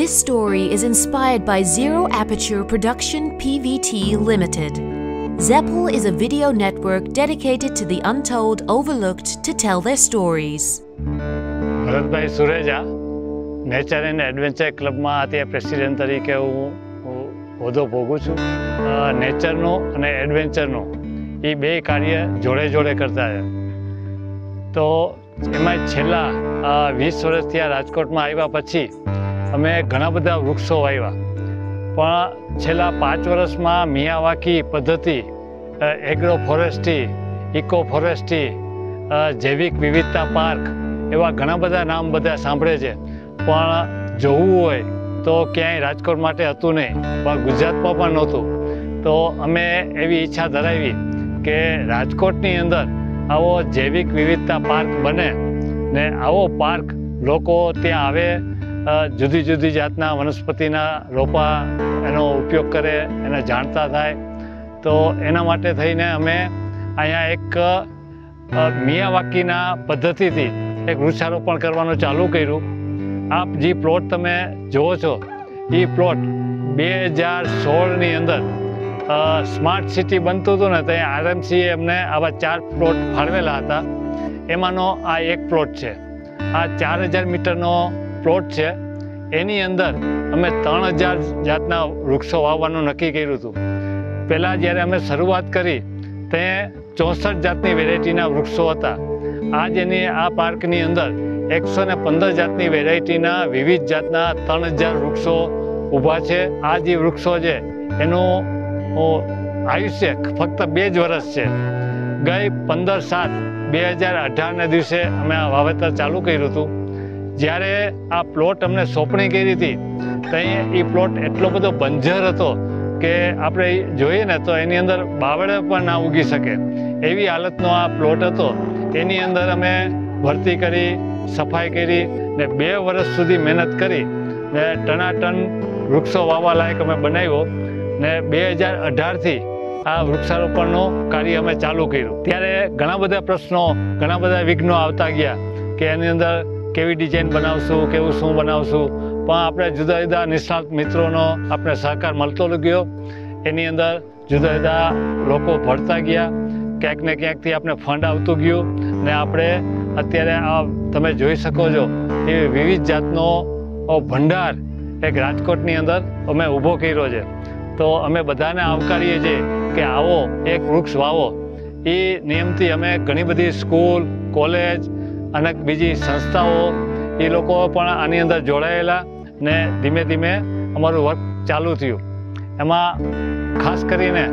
This story is inspired by Zero Aperture Production PVT Limited. ZAPPL is a video network dedicated to the untold, overlooked to tell their stories. Bharatbhai Sureja nature and adventure ક્લબમાં અત્યારે president તરીકે હું હોદ્દો ભોગું છું. નેચરનું અને એડવેન્ચરનું એ બે કાર્ય જોડે જોડે કરતા છે. તો એમાં છેલ્લા 20 વર્ષથી આ રાજકોટમાં આવ્યા પછી અમે ઘણા બધા વૃક્ષો વાવ્યા, પણ છેલ્લા 5 વર્ષમાં મિયાવાકી પદ્ધતિ, એગ્રો ફોરેસ્ટ્રી, ઇકો ફોરેસ્ટ્રી, જૈવિક વિવિધતા પાર્ક એવા ઘણા બધા નામ બધા સાંભળે છે, પણ જોવું હોય તો ક્યાંય રાજકોટ માટે હતું નહીં, પણ ગુજરાતમાં પણ નહોતું. તો અમે એવી ઈચ્છા ધરાવી કે રાજકોટની અંદર આવો જૈવિક વિવિધતા પાર્ક બને ને આવો પાર્ક લોકો ત્યાં આવે, જુદી જુદી જાતના વનસ્પતિના રોપા એનો ઉપયોગ કરે, એને જાણતા થાય. તો એના માટે થઈને અમે અહીંયા એક મિયાવાકીના પદ્ધતિથી એક વૃક્ષારોપણ કરવાનું ચાલુ કર્યું. આપ જે પ્લોટ તમે જુઓ છો એ પ્લોટ 2016ની અંદર સ્માર્ટ સિટી બનતું હતું ને, ત્યાં આરએમસીએ એમને આવા 4 પ્લોટ ફાળવેલા હતા. એમાંનો આ એક પ્લોટ છે. આ 4000 મીટરનો પ્લોટ છે. એની અંદર અમે 3000 જાતના વૃક્ષો વાવવાનું નક્કી કર્યું હતું. પહેલાં જ્યારે અમે શરૂઆત કરી તે 64 જાતની વેરાયટીના વૃક્ષો હતા. આજ એની આ પાર્કની અંદર 115 જાતની વેરાયટીના વિવિધ જાતના 3000 વૃક્ષો ઊભા છે. આ જે વૃક્ષો છે એનું આયુષ્ય ફક્ત 2 જ વર્ષ છે. ગઈ 15/7/2018ના દિવસે અમે આ વાવેતર ચાલુ કર્યું હતું. જ્યારે આ પ્લોટ અમને સોંપણી કરી હતી ત્યાં એ પ્લોટ એટલો બધો બંજર હતો કે આપણે જોઈએ ને તો એની અંદર બાવળે પણ ના ઉગી શકે એવી હાલતનો આ પ્લોટ હતો. એની અંદર અમે ભરતી કરી, સફાઈ કરી ને 2 વર્ષ સુધી મહેનત કરી ને ટનાટન વૃક્ષો વાવવા લાયક અમે બનાવ્યો ને 2018થી આ વૃક્ષારોપણનું કાર્ય અમે ચાલુ કર્યું. ત્યારે ઘણા બધા પ્રશ્નો, ઘણા બધા વિઘ્નો આવતા ગયા કે એની અંદર કેવી ડિઝાઇન બનાવશું, કેવું શું બનાવશું, પણ આપણે જુદા જુદા નિષ્ણાત મિત્રોનો આપણે સહકાર મળતો ગયો. એની અંદર જુદા જુદા લોકો ભળતા ગયા, ક્યાંક ને ક્યાંકથી આપણે ફંડ આવતું ગયું ને આપણે અત્યારે આ તમે જોઈ શકો છો એ વિવિધ જાતનો ભંડાર એક રાજકોટની અંદર અમે ઊભો કર્યો છે. તો અમે બધાને આવકારીએ છીએ કે આવો એક વૃક્ષ વાવો. એ નિયમથી અમે ઘણી બધી સ્કૂલ, કોલેજ અને બીજી સંસ્થાઓ એ લોકો પણ આની અંદર જોડાયેલા ને ધીમે ધીમે અમારું વર્ક ચાલુ થયું. એમાં ખાસ કરીને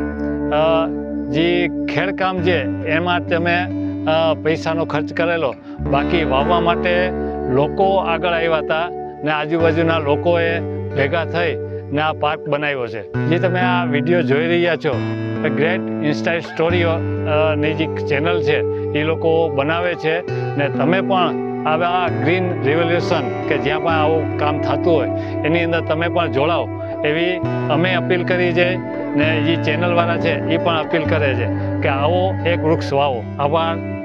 જે ખેડકામ છે એમાં તમે પૈસાનો ખર્ચ કરેલો, બાકી વાવવા માટે લોકો આગળ આવ્યા હતા ને આજુબાજુના લોકોએ ભેગા થઈ ને આ પાર્ક બનાવ્યો છે. જે તમે આ વિડીયો જોઈ રહ્યા છો ગ્રેટ ઇન્સ્ટા સ્ટોરીઓ ની જે ચેનલ છે એ લોકો બનાવે છે ને તમે પણ આવા ગ્રીન રિવોલ્યુશન કે જ્યાં પણ આવું કામ થતું હોય એની અંદર તમે પણ જોડાઓ એવી અમે અપીલ કરી છે ને જે ચેનલવાળા છે એ પણ અપીલ કરે છે કે આવો એક વૃક્ષ વાવો. આભાર.